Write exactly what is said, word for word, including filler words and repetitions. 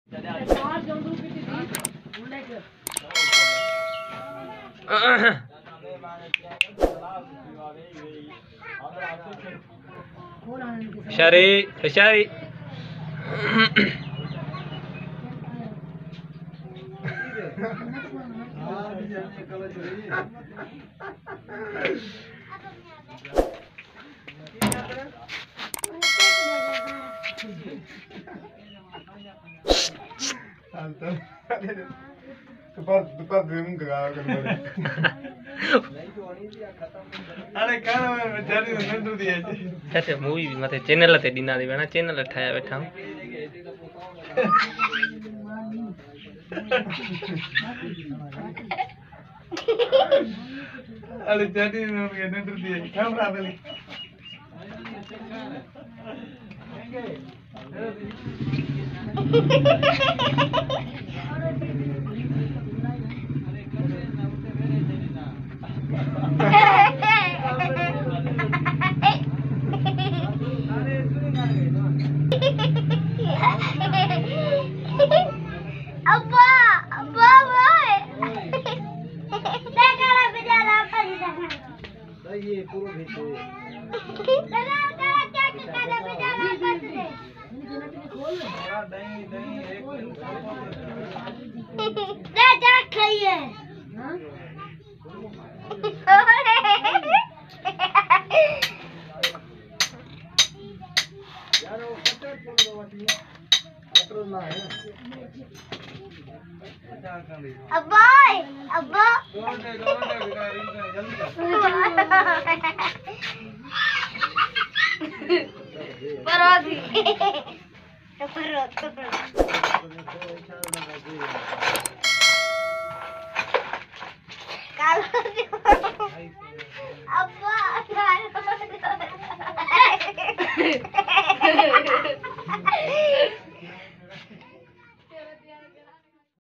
शरी शरी दुपार दुपार ड्रीम करा कर अरे खाना में जाने में नंदू दिए चाचे मूवी मते चैनल ते दिना दे वेना चैनल ठाया बैठा अरे जाने में नंदू दिए कैमरा वाली अब्बा अब्बा भाई देखा ना बेचारा पर देखा ये पूरा भेज लगा लगा क्या क्या बेचारा कर दे दही दही एक ले जा खाइए यार वो कटर फोन दवाती है कटर ना है अच्छा कर ली अब्बा अब्बा जोर दे जोर दे बेटा रिंग कर जल्दी परोधी तो परो तो काल